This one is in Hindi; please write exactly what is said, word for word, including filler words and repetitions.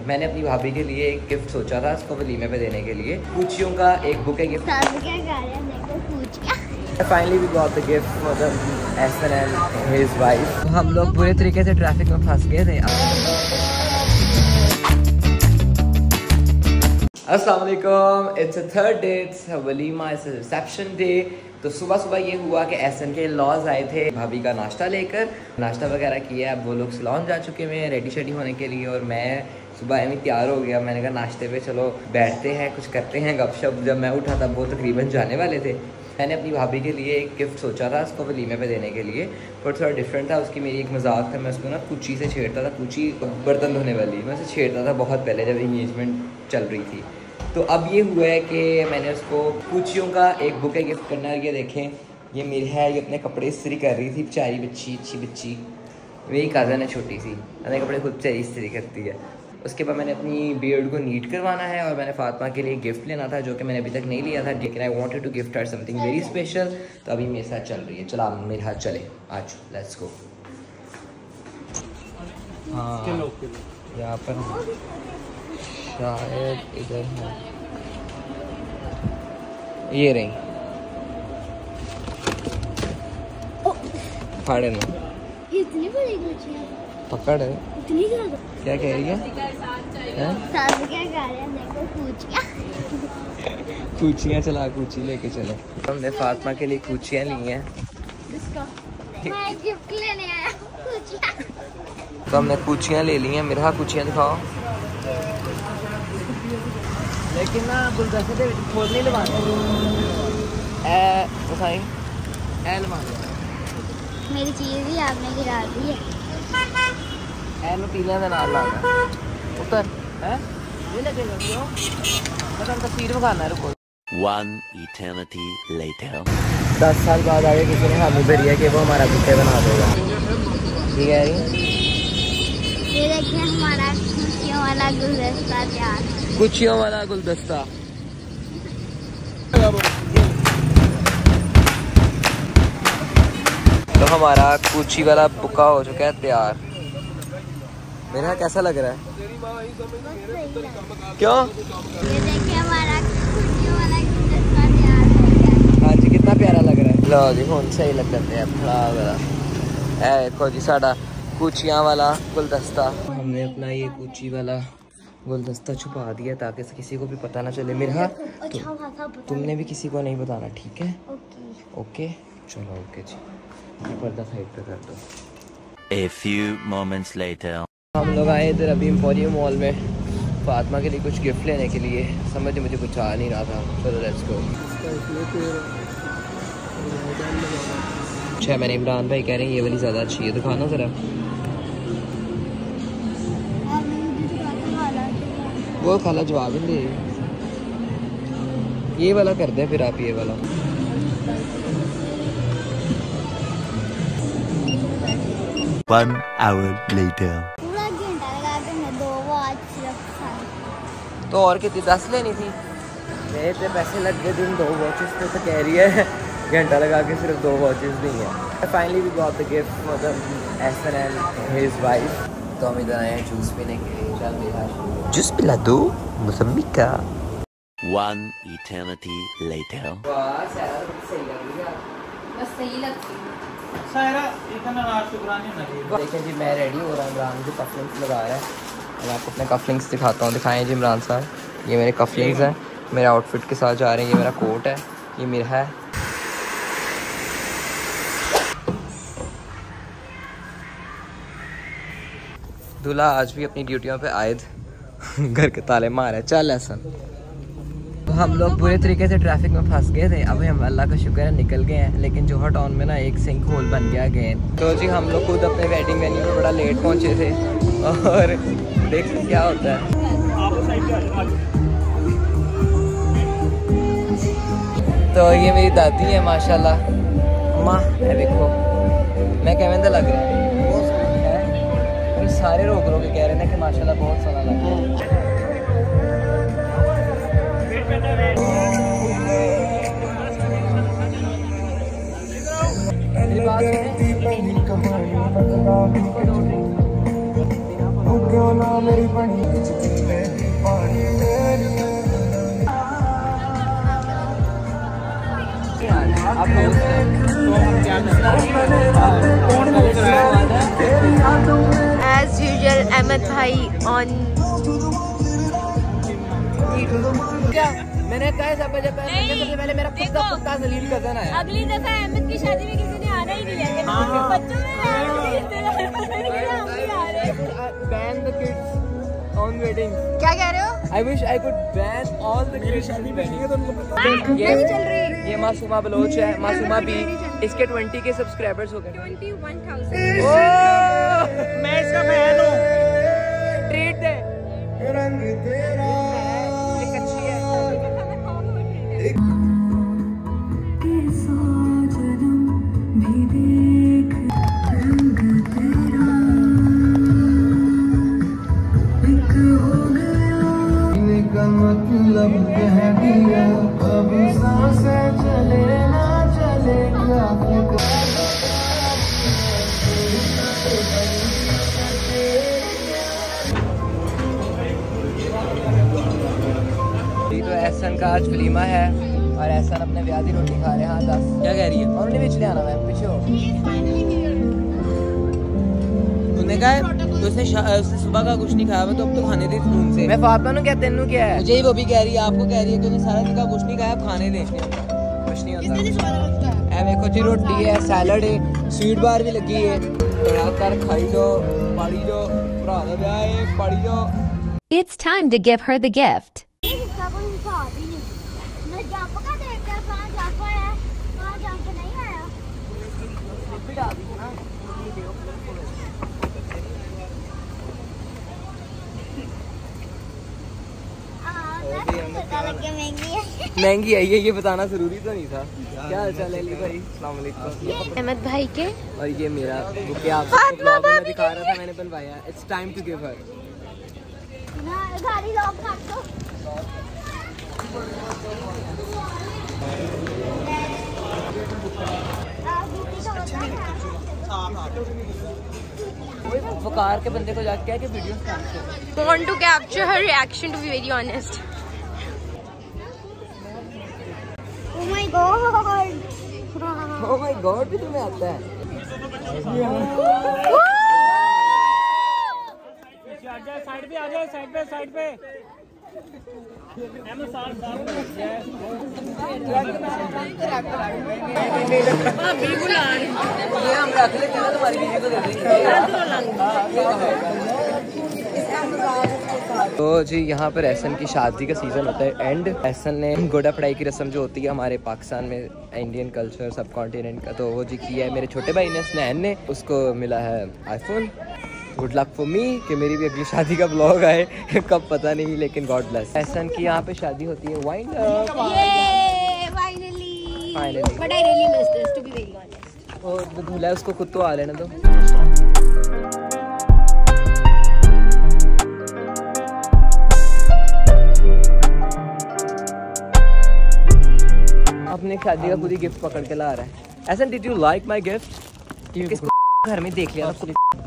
मैंने अपनी भाभी के लिए एक गिफ्ट सोचा था उसको वलीमे पे देने के लिए, कुचियों का एक bouquet gift. Finally we got the gift for the Ehsan and his wife. हम लोग बुरे तरीके से ट्रैफिक में फंस गए थे। अस्सलाम वालेकुम, it's a third day, it's walima, it's a reception day. तो सुबह सुबह ये हुआ कि एहसन के लॉज आए थे भाभी का नाश्ता लेकर, नाश्ता वगैरह किया। अब वो लोग सैलून जा चुके हैं रेडी शेडी होने के लिए और मैं सुबह एम तैयार हो गया। मैंने कहा नाश्ते पे चलो बैठते हैं, कुछ करते हैं गपशप। जब मैं उठा तब वो तकरीबन जाने वाले थे। मैंने अपनी भाभी के लिए एक गिफ्ट सोचा था उसको वलीमे पे देने के लिए, पर थोड़ा डिफरेंट था। उसकी मेरी एक मजाक था, मैं उसको ना कुची से छेड़ता था, कुची बर्तन धोने वाली, मैं उसे छेड़ता था बहुत पहले जब इंगेजमेंट चल रही थी। तो अब ये हुआ है कि मैंने उसको कुचियों का एक बुके गिफ्ट करना है। ये देखें, ये मेरी है, ये अपने कपड़े इस्त्री कर रही थी बेचारी बच्ची, अच्छी बच्ची। मेरी कज़न है छोटी सी, अपने कपड़े खुद से इस्त्री करती है। उसके बाद मैंने अपनी बियर्ड को नीट करवाना है और मैंने फातिमा के लिए गिफ्ट लेना था जो कि मैंने अभी तक नहीं लिया था, लेकिन I wanted to gift her something very special. तो अभी मेरे साथ चल रही है, चला मेरे हाथ चले, आज लेट्स गो। हाँ यहाँ पर शायद इधर है, ये रही फाड़े ना, इतनी बड़ी कुचियां पकड़ है, इतनी ज़्यादा। क्या कह रही है? सास क्या कह रहे हैं? देखो कुचियां कुचियाँ चला, कुची लेके चले। हमने फातिमा के लिए कुचियाँ ली हैं। मैं गिफ्ट लेने आया हूँ कुचियां। तो हमने कुचियाँ ले ली हैं। मेरे हाथ कुचियाँ दिखाओ। लेकिन ना गुलदस्ते दे खोल नहीं लवाने, ए दिखाई ए लवाने। मेरी चीज़ भी आपने गिरा दी है। ए नुतीलियां दे नाल लाना उतर है, ये लगेगा क्यों? मैं तुम तस्वीर दिखाना है, रुको। One eternity later. दस साल बाद आगे किसी ने हामी भरी है कि वो हमारा बुके बना देगा, ठीक है? ये देखिए हमारा खुशियों वाला गुलदस्ता तैयार, कुचियों वाला गुलदस्ता। तो हमारा कुची वाला बुका हो चुका है तैयार। मेरा कैसा लग रहा है? क्यों? ये देखिए हमारा खुशियों वाला गुलदस्ता तैयार हो गया। हाँ जी, कितना प्यारा लग रहा है। लो जी हुन सही लग रहे हैं थोड़ा। ए देखो जी साड़ा कुचियाँ वाला गुलदस्ता। हमने अपना ये कुची वाला गुलदस्ता छुपा दिया ताकि किसी को भी पता ना चले। मेरा तु, तुमने भी किसी को नहीं बताना, ठीक है? ओके ओके चलो, ओके जी। पर्दा साइड पे कर दो। A few moments later. हम लोग आए इधर अभी एम्पोरियम मॉल में फातिमा के लिए कुछ गिफ्ट लेने के लिए। समझ मुझे कुछ आ नहीं रहा था। चलो लेट्स गो। अच्छा, मैंने इमरान भाई कह रहे हैं ये वाली ज़्यादा अच्छी है, दिखाना ज़रा। वो खाला जवाब ही दे, ये वाला कर दे फिर आप, ये वाला। One hour later. पूरा घंटा लगा के मैं दो वॉच सिर्फ। तो और कितनी, दस लेनी थी? मेरे इतने पैसे लग गए जिन दो वॉचेस पे, तो कह रही है घंटा लगा के सिर्फ दो वॉचेस दी हैं। Finally we got the gift for the Ehsan and his wife. तो हम इधर आए हैं जूस पीने के लिए। चल मेरा जूस पिला दो मौसमी का। One eternity later. वाह सारा सही लग रही है, बस सही लगती है सारा इतना शुक्रानी नहीं। देखें जी, मैं रेडी हो रहा हूँ। इमरान जो कफलिंग्स लगा रहा है, मैं आपको अपने कफलिंग्स दिखाता हूँ। दिखाएं जी इमरान साहब, ये मेरे कफलिंग्स हैं, मेरे आउटफिट के साथ जा रहे हैं। ये मेरा कोट है, ये मेरा है। दूल्हा आज भी अपनी ड्यूटियों पे आयद घर के ताले मार है। चल ऐसा, तो हम लोग बुरे तरीके से ट्रैफिक में फंस गए थे। अभी हम अल्लाह का शुक्र है निकल गए हैं, लेकिन जोहर टाउन में ना एक सिंक होल बन गया अगेन। तो जी हम लोग खुद अपने वेडिंग वेन्यू में बड़ा लेट पहुंचे थे और देख सकते क्या होता है। तो ये मेरी दादी है माशाल्लाह, माँ है देखो, मैं कहने लग रहा है सारे रोक रोक के कह रहे थे कि माशाल्लाह बहुत सोना लग रहा है। मेरी अहमद भाई ऑन क्या मैंने कहा सब जब सबसे पहले मेरा कुत्ता कुत्ता सलील कजन है। अगली दफा अहमद की शादी में किसी ने आना ही नहीं है। बच्चों ban the kids on weddings। क्या कह रहे हो? I wish I could ban all the kids on weddings। ये नहीं चल रही। ये मासूमा बलोच है, मासूमा भी इसके ट्वेंटी के सब्सक्राइबर्स हो गए। इक्कीस हज़ार। ओह मैं इसका फैन हूँ। ट्रीट दे। ये कच्ची है। मतलब कह दिया अब सांसें चले ना चले तो एहसन का आज वलीमा है और एहसन अपने ब्याह की रोटी खा रहे हैं। हाँ दस क्या कह रही है? और उन्हें पिछले आना है पीछे हो। तूने कहा तो उसने उसने सुबह का कुछ नहीं खाया तो अब तो खाने दे स्पून से। मैं फातिमा नु क्या तेनू क्या है? मुझे ही वो भी कह रही है, आपको कह रही है कि उसने सारा दिन का कुछ नहीं खाया, खाने दे कुछ नहीं होता। ए देखो जी रोटी है, सैलड है, स्वीट बार भी लगी है। कर खाई लो, पाड़ी लो, भरा दा ब्याह है, पाड़ी लो। It's time to give her the gift. महंगी है ये ये बताना जरूरी तो नहीं था। क्या हाल चाल है अली भाई? अस्सलाम वालेकुम। अहमद भाई के और ये मेरा बुके आपको ब्लॉग में दिखा रहा था, मैंने बनवाया। It's time to give her. गाड़ी लॉक कर दो। फकार के बंदे को जाके क्या कि video want to capture her reaction to be very honest. Oh my god! Oh my God भी तुम्हें आता है? साइड पे आ जाए, साइड पे साइड पे। हम रख लेते हैं तुम्हारी वीडियो को देख लेंगे। तो जी यहाँ पर एहसन की शादी का सीज़न होता है एंड एहसन ने गोड़ा पढ़ाई की रस्म जो होती है हमारे पाकिस्तान में इंडियन कल्चर सब कॉन्टिनेंट का, तो वो जी किया है मेरे छोटे भाई ने स्नैन ने। उसको मिला है iPhone. Good luck for me कि मेरी भी अगली शादी का ब्लॉग आए कब पता नहीं, लेकिन गॉड ब्लेस। एहसन की यहाँ पे शादी होती है wind up. Finally. Finally. But I really miss this, to be very honest. और जो दूल्हा है उसको खुद तो आ लेना दो। अपने शादी का खुद ही गिफ्ट पकड़ के ला रहा है। Ehsan did you like my gift? घर में देख लिया था